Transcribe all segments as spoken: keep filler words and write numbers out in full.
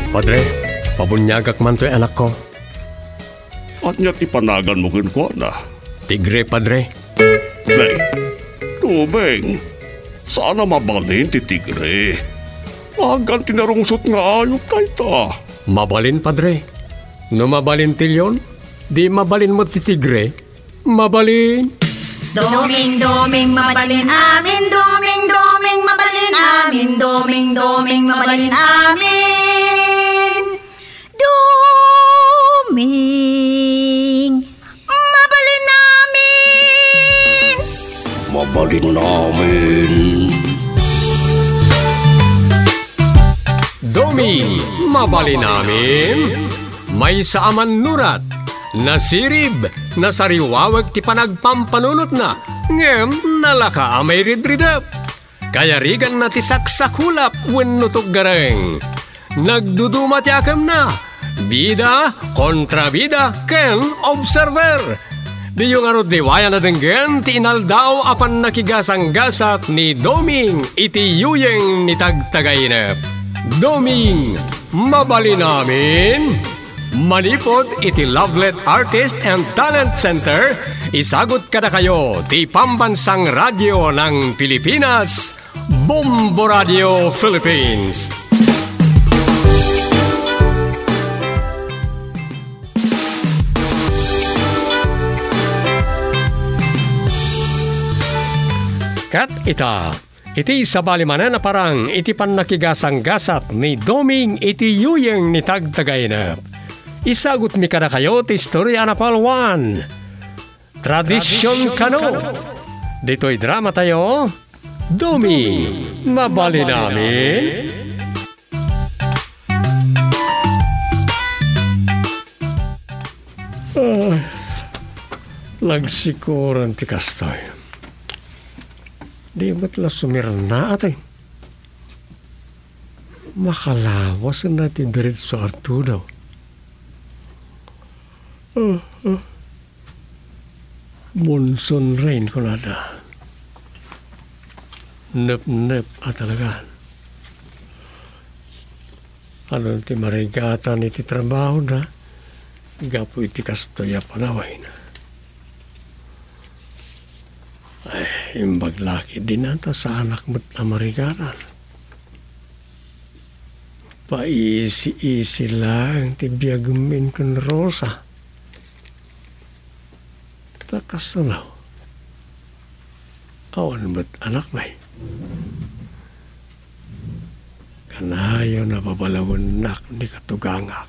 Padre, pabunyagak man to'y anak ko. At niya't ipanagan mo ko na. Tigre, Padre. Beng, tubeng, sana mabalin ti tigre. Agan tinarungsot nga ayok na ita. Mabalin, Padre. No mabalin tilyon, di mabalin mo ti tigre. Mabalin. Doming, doming, mabalin amin. Doming, doming, mabalin amin. Doming, doming, mabalin amin. Doming, mabalin amin. Mabalin namin. Doming, mabalin namin. May saaman nurat. Nasirib, nasariwawag ti panagpampanunot na, ngem nalaka amay ridridap. Kaya rigan na ti saksakulap wennutok gareng. Nagduduma ti akam na, bida kontra bida ken observer. Di yung arod diwaya na denggen ti inaldaw apan nakigasang-gasat ni Doming iti yuyeng ni tagtagainep. Doming, mabali namin. Manipod iti Lovelet Artist and Talent Center, isagot kada kayo ti Pambansang Radyo ng Pilipinas, Bombo Radio Philippines. Kat ita, iti sabalimanan na parang iti pannakigasang-gasat ni Doming iti yuyeng ni tagtagainep. Isagot mi kada kayo ti istorya na palwan. Tradisyon kano. Dito'y drama tayo. Doming, mabali namin. Ay, lagsikuran ti kastoy. Di ba't la sumirna atay? Makalawas natin diretso arto daw. Uh, uh. Monsoon rain ko na da. Nep-nep at talaga. Ano ti marigatan iti trabaho na, gapo iti kastoya panaway na. Ay, imbaglaki din ata sa anak mo't na marigatan. Paisi-isi lang ti biyagumin kun Rosa. Takasalaw. Awan ba't anak may? Kanayo na babalawon nak ni katugangak.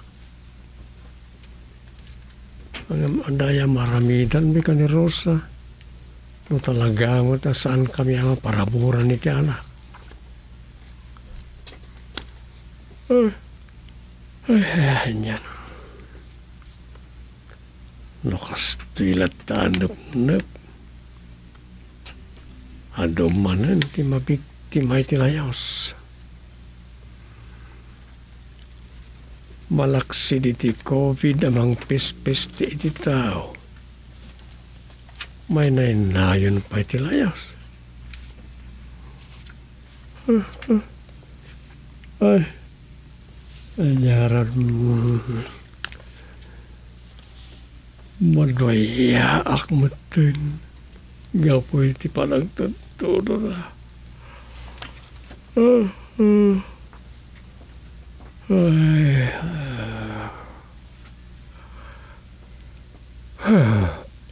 Ang andaya maramidan mi ka ni Rosa. No talaga mo na saan kami ang paraburan ni ti anak. Ay, ay, yan. Nakastilat tanep-nep. Ado manan ti mabiktimay ti layos. Malaksi di ti COVID amang pis-pis ti iti tao. May nainayon pa iti layos. Ay, anyaran mo. Madwayaak matin. Gapoy ti panagtuturo na. Uh, uh. Ay. Uh.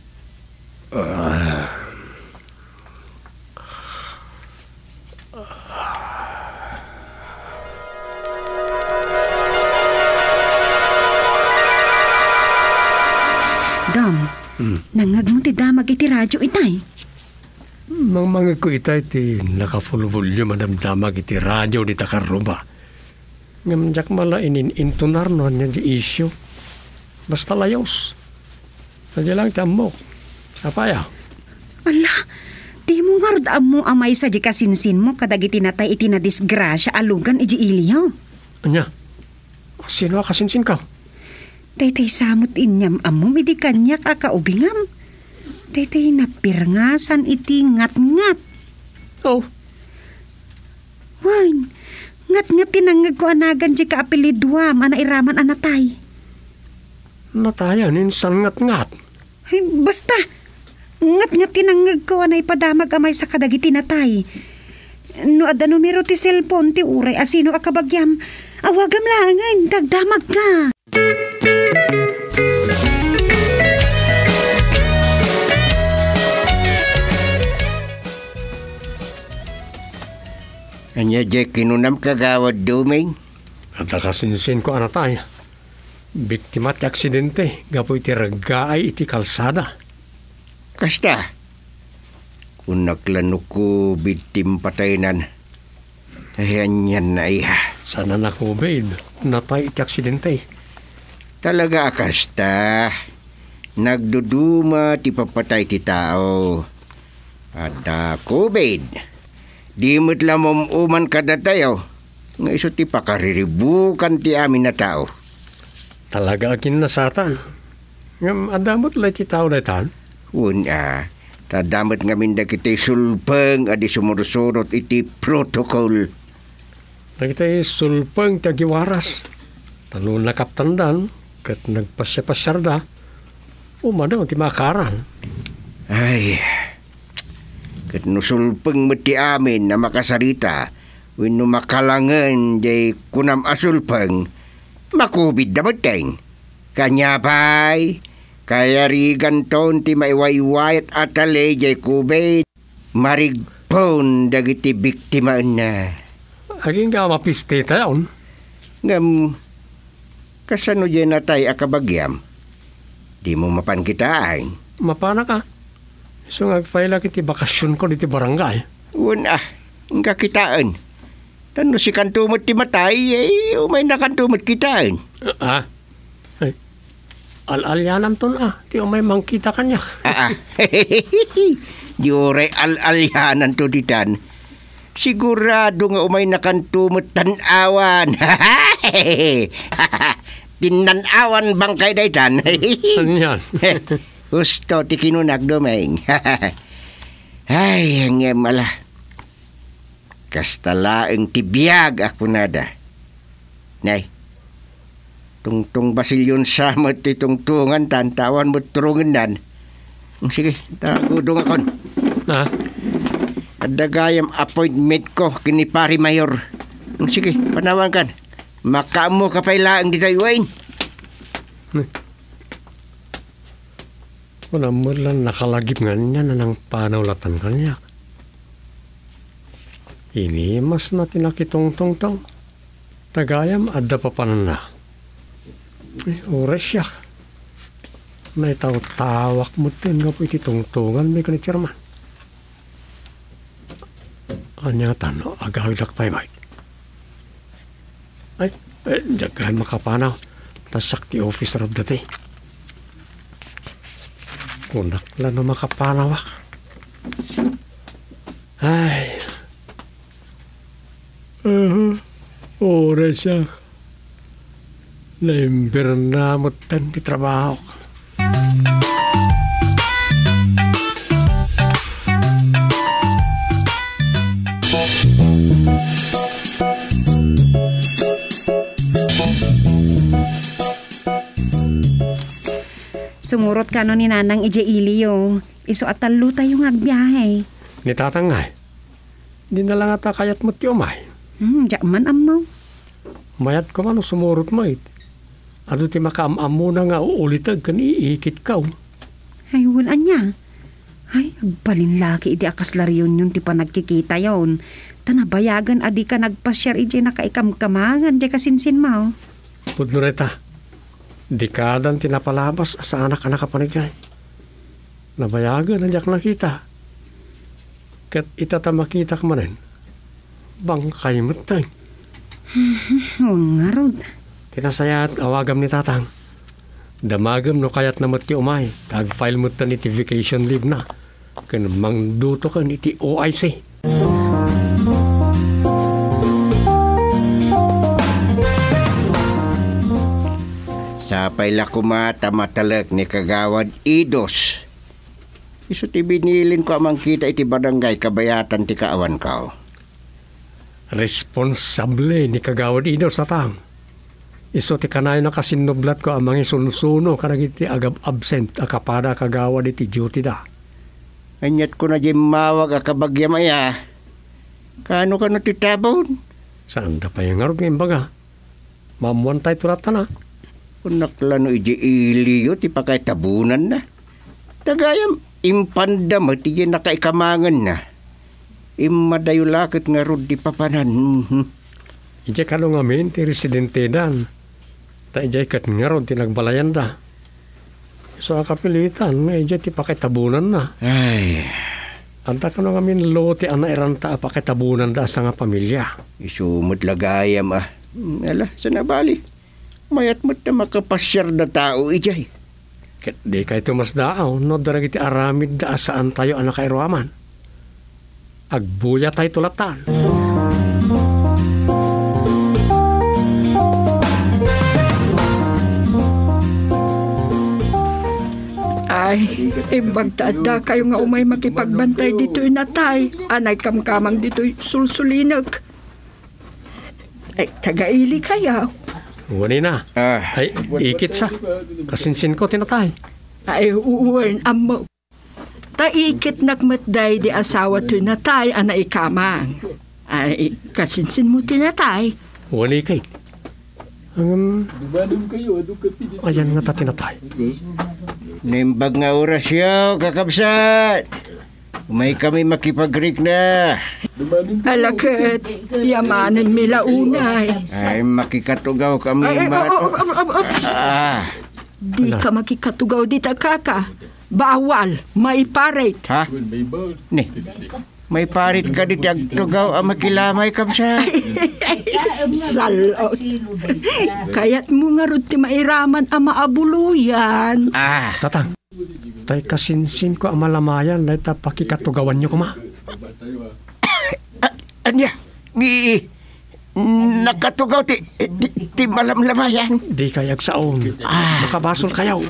Uh. Dom, hmm. nangag mo ti damag iti radyo itay. Mang mga ko itay ti naka-full volume madamdamag iti radyo di takaruba. Ngamanjak mala inin intunar no niya di issue. Basta layos. Sadya lang tamo. Apaya? Ala, di mo nga rod mo amay sa di kasinsin mo kadag itinatay iti na disgrasya alugan iji iliyo. Anya? Sino kasinsin ka? Taytay samot inyam amom iti kanyak akaubingam. Taytay napirngasan iti ngat-ngat. Oh. Wan, Ngat-ngat tinangag ko anagan di ka apelidwam, ana iraman anatay. Natayan, insan ngat-ngat. Ay, basta, ngat-ngat tinangag ko anay padamag amay sa kadagiti natay. No ada numero ti cellphone ti uray asino akabagyam, awagam langan, dagdamag ka. Anya di kinunam kagawad duming? At nakasinsin ko anatay. Biktima ti aksidente, gapoy ti ragaay iti kalsada. Kasta, kung naklanok ko bitim pataynan, ayan yan na iha. Sana nakubid, natay iti aksidente. Talaga kasta, nagduduma ti papatay ti tao. At uh, COVID, di mo't lamom uman kada tayo, nga iso ti pakariribukan ti amin na tao. Talaga akin nasatan. Ngam adamot lang ti tao na tan. Una, tadamot ngamin da kita sulpeng adi sumurusurot iti protocol. Nagitay sulpeng tagiwaras. Tanong nakaptandan, kat nagpasya-pasyar da, umadaw ti makaran. Ay, kat nusulpeng mo ti amin na makasarita, wino makalangan jay kunam asulpeng, makubid na mateng. Kanya pa'y, kaya rigan ton ti maiwaywayat atale jay kubid, marigpon dagiti biktimaan na. Aging ka mapiste taon. Ngam, kasano dyan natay akabagyam? Di mo mapankitaan. Mapana ka. So ngagfaila kiti bakasyon ko diti barangay. Una, ang kakitaan. Tano si kantumot ti matay, eh, umay na kantumot kitaan. Ah, ay, al-alyanan ton ah. Ti umay mangkita kanya. Ah, ah. Di oray al-alyanan to ditan. Sigurado nga umay na kantumot tanawan. Tinanawan bangkay daytan. Ano yan? Gusto ti kinunag domeng. Ay, ang mala. Kastalaeng tibiyag ako nada. Nay, tungtung basilyon sa mo ti tungtungan tan tawan mo turungan dan. Sige, tagudong akon. Ha? Kadagayam appointment ko kini pari mayor. Sige, panawan kan. Makamu kapailaang di tayo wain. Wala mo lang nakalagip nga niya na ng panawlatan kanya. Ini mas na tinakitong-tong-tong. Tagayam adda pa panan na. Ay, oras siya. May tawak mo din nga po ititungtungan may kanitsirman. Anya tano, agawilak pa imay. Ay, eh, jagahan makapanaw. Tasak ti officer of the day. Kunak lang na makapanawak. Ay. Uh, oras siya. Naimbir na mo tan di trabaho. Sumurot ka no ni Nanang Ije Ilio. Iso at talo tayo nga agbiyahe. Ni tatangay. Di na lang ata kayat mo ti umay. Hmm, jaman amaw. Mayat ko man sumurot mo it. Ano ti makaamam mo na nga uulitag kan iikit ka. Ay, wala niya. Ay, agbalin laki iti akas laryon yun ti pa nagkikita yon. Tanabayagan adi ka nagpasyar iti nakaikamkamangan di kasinsin mo. Pudnureta. Dikadan tinapalabas sa anak-anak ka pa ni Jay. Nabayagan nandiyak nakita. Kat itata makita ka manin. Bangkay mo tayo. Oo nga, Rod. Tinasayat awagam ni tatang. Damagam no kayat na mati umay. Tag-file mo tan iti vacation leave na. Kan mangduto ka iti O I C. Sa paila kumata matalak ni kagawad Idos. Iso ti binilin ko amang kita iti barangay kabayatan ti kaawan kao. Responsable ni kagawad ido sa tang. Iso ti kanayo na kasinublat ko ang mga sunsuno karagiti agab absent akapada kagawad iti duty da. Anyat ko na di mawag akabagya maya. Kano ka no titabon? Saan da pa yung arog yung baga? Mamuan tayo tulatan na. Kunakla no iji iliyo ti pakay tabunan na. Tagayam impanda mo ti nakaikamangan na. Imadayo lakit nga rod di papanan. Mm-hmm. Ije ka nung amin ti residente dan. Ta ije kat nga rod ti nagbalayan da. So akapilitan, may ije ti pakitabunan na. Ay. Anta ka nung amin lo ti anairanta pakitabunan da sa nga pamilya. Isumot lagayam ah. Ala, sanabali. Mayat mo't na makapasyar na tao ijay. Ket di kay tumas daaw, no daragiti aramid da saan tayo anak kairaman. Agbuya tayo tulatan. Ay, imbagtaada kayo nga umay makipagbantay dito'y natay. Anay kamkamang dito'y sulsulinag. Ay, tagaili kaya. Wani na. Ah. Ay, ikit sa. Kasinsin ko tinatay. Ay, uwan amo. Taikit nagmatday di asawa to'y natay, anay kamang. Ay, kasinsin mo tinatay. Wani kay. Um, ayan nga ta tinatay. Nimbag nga oras yaw, kakabsat. May kami makipag-Greek na. Alakat, yamanin mila unay. Ay, makikatugaw kami. Ay, ay, ma- oh, oh, oh, oh, oh. Ah, Di ka makikatugaw dita kaka. Bawal, maiparit. ha? Ni, may parit ka di tugaw ang makilamay kabsat. Salot. Kaya't mo nga rin ti mairaman ang maabuluyan. Ah, Tatang, tay kasinsin ko ang malamayan na ita pakikatugawan nyo kuma. anya, ni, nakatugaw ti, ti, ti malamlamayan. Di kayag saon. Ah. Makabasol kayaw.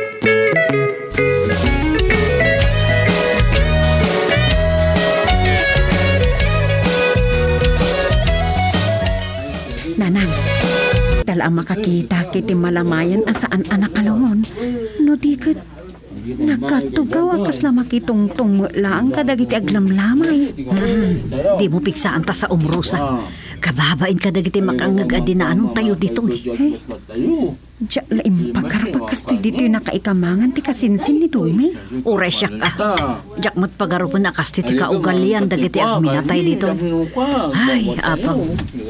Nanang, dala ang makakita kiti malamayan asaan anak kalungon. No di kat, nagkatugaw akas na makitungtong lang kadagiti aglamlamay. Hmm, di mo piksaan ta sa umrusa. Kababain kadagiti makangag-adinaan tayo dito. Hey, diya laim pagkarapakas to dito yung nakaikamangan ti kasinsin ni Dumi. Ure siya ka. Diyak mo't pagarupan na kasti ti kaugalian dagiti agminatay dito. Ay, apang.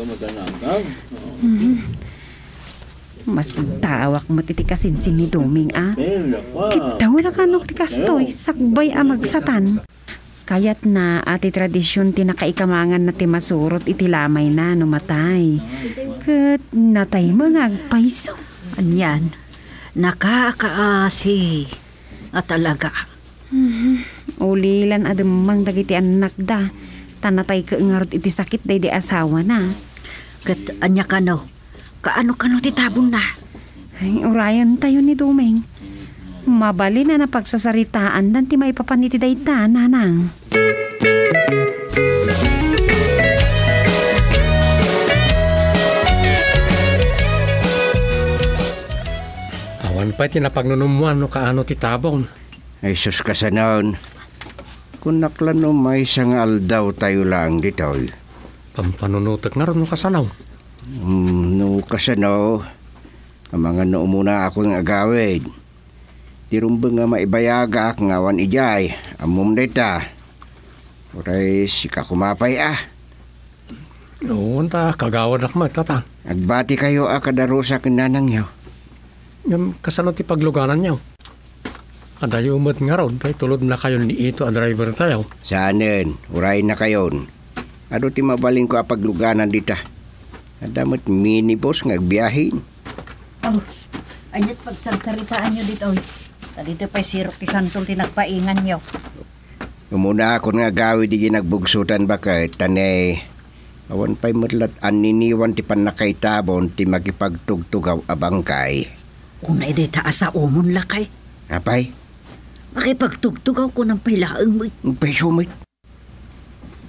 Mas tawak mo ti kasinsin ni Duming ah. Kita wala ka no ti kastoy, sakbay a magsatan. Kayat na ati tradisyon ti nakaikamangan na ti masurot iti lamay na numatay. Kat natay mga agpaiso. Anyan, nakakaasi at talaga. Ulilan ademang dagiti anak da. Tanatay ka ngarot iti sakit day di asawa na. Kat anya ka no, kaano ka no titabon na. Ay, urayan tayo ni Duming. Mabali na napagsasaritaan dan ti may papaniti dayta, nanang. Awan pa tinapagnunumuan no kaano titabon. ay sus kasanaon. Kung naklan no may isang aldaw tayo lang dito. Pampanunutok nga rin no kasanaw. Um, no kasanaw, ang mga no muna ako ng agawid. Tirumbang nga maibayaga ak ngawan ijay. Amom dita. Uray sika kumapay ah. Noon ta, kagawad ak magtatang. Agbati kayo ah kadarusa kinanang yaw. Yung kasano ti pagluganan niyo. Adayo umot nga ron, kay tulod na kayo ni ito a driver tayo. Saanin, uray na kayon. Ano ti mabaling ko apagluganan dita. Adamot minibus ngagbiyahin. Oh, anyat pagsarsaritaan nyo dito. Dito pa'y sirok ti santol ti nagpaingan nyo. Umuna ako nga gawi di ginagbugsutan bakit tanay. Awan pa'y matlat aniniwan ti panakay tabon ti makipagtugtugaw abangkay. Kung na ide taas sa umon lakay. Apay, Makipagtugtugaw ko ng pailaang mo. pay sumit.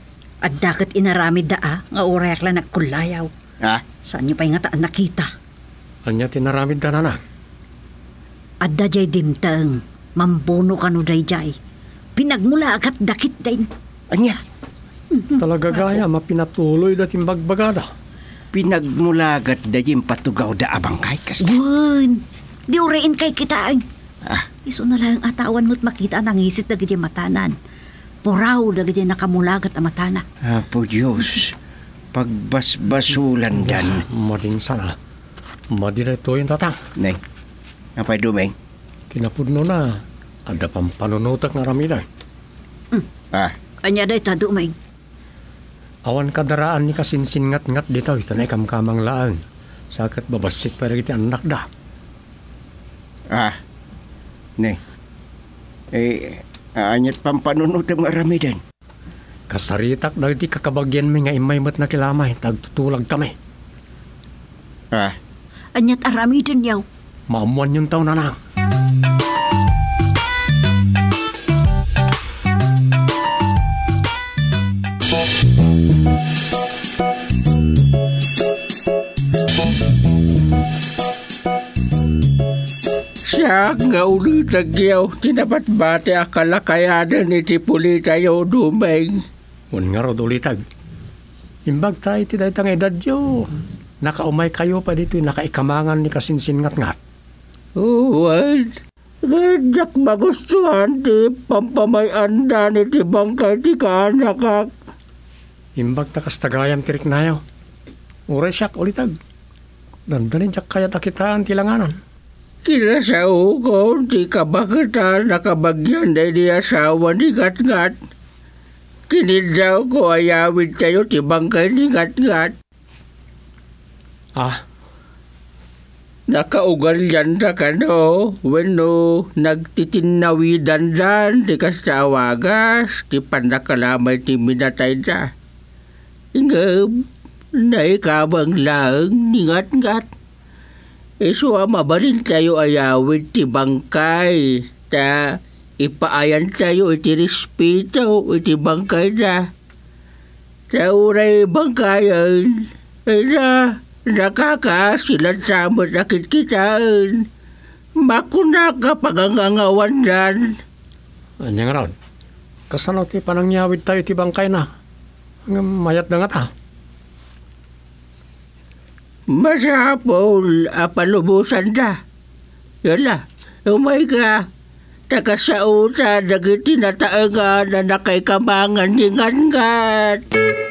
At dakat inaramid da ah, nga urayak lang nagkulayaw. Ha? Saan niyo pa yung nga taan nakita? Anya tinaramid da na. At da jay dimtang, mambono ka no jay jay. Pinagmula akat dakit din. Anya? Talaga gaya, mapinatuloy dating bagbagada. Pinagmulagat da yung patugaw da abang kay kasta. Gun, di urain kay kita ay. Ah, Iso na lang atawan mo't makita nang isit na gajay matanan. Puraw na gajay nakamulagat ang matana. Apo Diyos, pagbasbasulan dan. Mading sana. Madireto yung tatang. Nay, apay dumeng? Kinapudno na. Ada pang panunutak nga ramida. Ah, Anya day tado may. Awan kadaraan ni kasinsin-ngat-ngat dito. Ito na ikamkamang laan. Sakat babasit pa rin anak da. ah, nay. Eh, anyat pampanunod ang maramidan. Kasaritak na iti kakabagyan may nga imay mat na kilamay. Tagtutulag kami. Ah, Anyat arami din yaw. Maamuan yung taon na lang. Siya nga ulit agyaw, tinapat bate akala kayanan iti pulita yaw dumeng. Un nga rod ulitag. Imbag tayo ti dahi tang edad yo. Nakaumay kayo pa dito nakaikamangan ni kasinsin-ngat-ngat. Uwan, gadyak magustuhan ti pampamayanda ni ti bangkay ti kaanakak. Imbag takas tagayam tirik na yaw. Uray siyak ulitag. Dandanin siyak kaya takitaan tilanganan. Kila sa uko, ti kabakita nakabagyan na di asawa ni Gat-Gat. Kinidyaw ko ayawid tayo ti bangkay ni Gat-Gat. Ah, Nakaugal yan na ka no, weno nagtitinawidan dan di kasawagas, ti panakalamay ti minatay da. Ingam, naikabang lang, ningat-ngat. Iso mabalin tayo ayawid ti bangkay, ta ipaayan tayo iti respeto iti bangkay da. Ta uray bangkayan, ay na, nakaka sila samot akit kitaan. Makuna ka pagangangawan dan. anyang raw. Kasano ti panangyawid tayo ti bangkay na. Mayat na nga ta. Masapol, apalubusan da. Yala, umay ka. Takasauta, dagiti nataaga na nakaikamangan ni Ngat-Ngat.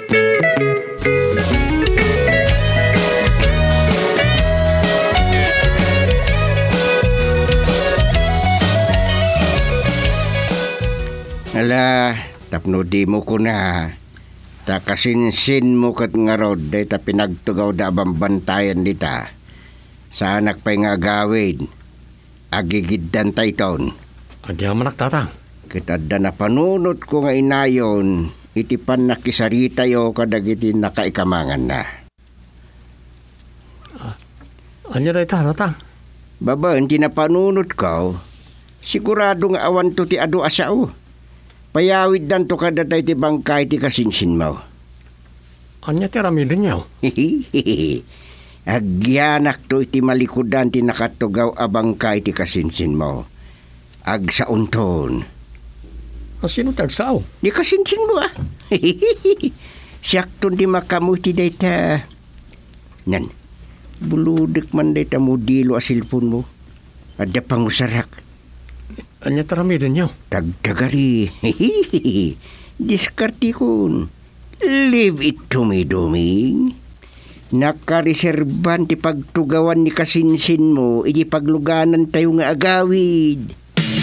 ala, tapno di mo ko na. Takasinsin mo kat nga rod, day ta pinagtugaw da bantayan dita. Sa anak pa'y nga gawin, agigiddan tayton. Agyaman nagtatang. Kitadda na panunot ko nga inayon, iti pan nakisarita yo kadagiti nakaikamangan na. Anya day ta, tatang. Baba, hindi na panunot ko, sigurado nga awan to ti adu asao. Payawid dan to kada tayo ti bangkay ti kasinsin mo. Anya ti ramidin yaw. Agyanak to iti malikudan ti nakatugaw a bangkay ti kasinsin mo. Ag sa unton. Sino tagsaw? Di kasinsin mo ah. Siyakton di makamuti dayta. Nan, buludek man dayta mo dilo a silpon mo. Ada pang usarak. Anya ti ramidin yaw. Tagtagari. Diskartikon. Leave it to me, Doming. Nakareserban ti pagtugawan ni kasinsin mo, iji pagluganan tayo nga agawid.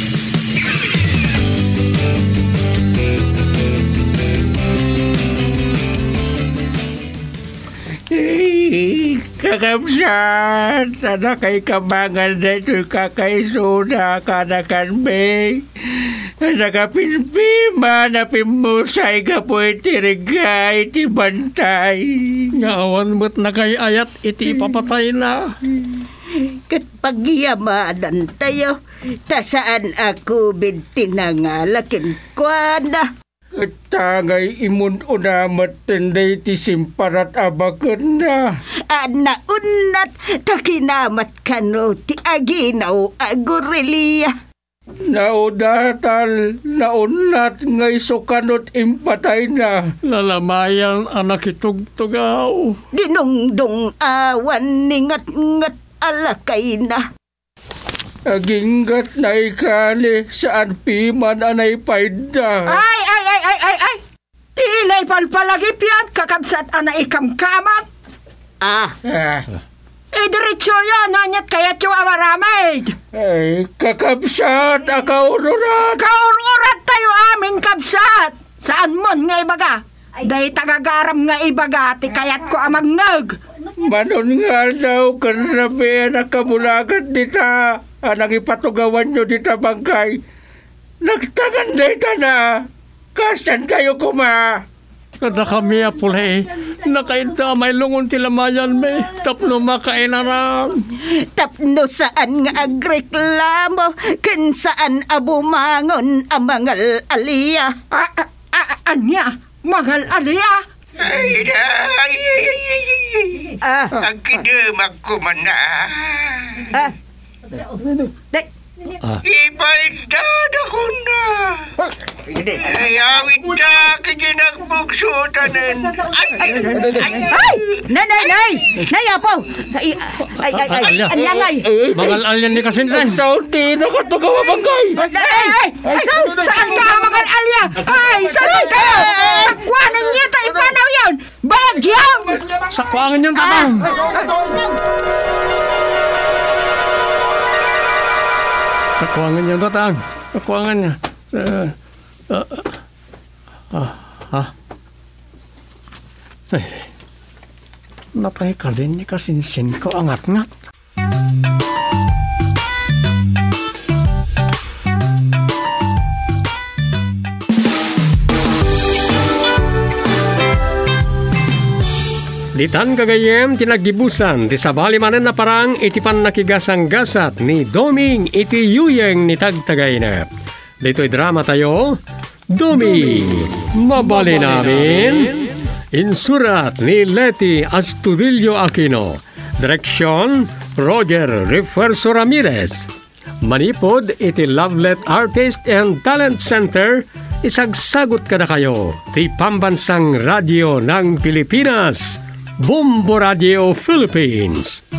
Kakamsat, sana kay kamangan na ito'y kakaisuna kanakan me. Nakapinpima na pimusay ka po itirigay, iti bantay. Ngawan mo't na kay ayat iti ipapatay na. Kat pagyamanan tayo, tasaan ako bintinangalakin kwa na. Tangay imun unamat tenday ti simparat abaken na. Ana unat takinamat kano ti aginaw agorelia. Naudatal, naunat ngay sukanot impatay na. Lalamayan anak itugtugaw. Dinungdong awan ningat-ngat alakay na. Aginggat na ikali saan piman anay paida. Ay, ay, ay, ay, ay, ay! Tilay palpalagip yan, kakabsat ana ikamkamat. Ah, Ah, Eh, diretso yun, nanyat kayat yung awaramid. ay, kakabsat, akaururat. Kaururat tayo amin, kabsat. Saan mon nga ibaga? Day tagagaram nga ibaga, ti kayat ko amangag. Manon nga daw, kanabi na kamulagat dita. Anang ipatugawan nyo dita bangkay. Nagtangan dita na. Kasan tayo kuma. Kada kami apulay, nakainta may lungon tilamayan may tapno makainaram. tapno saan nga agreklamo, ken saan abumangon ang mangal aliya. Ah, ah, ah, anya, magal aliya. Ay, ay, ay, ay, ay, ay. Ah, Ang kinumak ko man na. ah. Day, Ipaitad ako na. Ay, awit na kaginagbugsutan. Ay, ay, ay. ay! Nay, nay, nay! Nay, apo! Ay, ay, ay, ay, Alya. ang langay! Mangal alyan ni Kasinsan. Saunti na katugawa bangkay. Ay, ay, ay, saan ka magal aliya? Ay, saan kayo? Sakwanan niyo tayo ipanaw yun. Bagyang! Sakwangan yung tatang. Sakwangan yung tatang. Sakwangan niya. Uh, uh, uh, ha? Ay, natay ka din ni Kasinsin ko angat-ngat. Ditan kagayem tinagibusan ti sabali manen na parang iti pan nakigasang-gasat ni Doming iti yuyeng ni tagtagay na. Dito'y drama tayo, Doming, mabali namin. Insurat ni Leti Astudillo Aquino. Direksyon, Roger Refuerzo Ramirez. Manipod iti Lovelet Artist and Talent Center. Isagsagot kada kayo ti Pambansang Radio ng Pilipinas. Bombo Radio Philippines.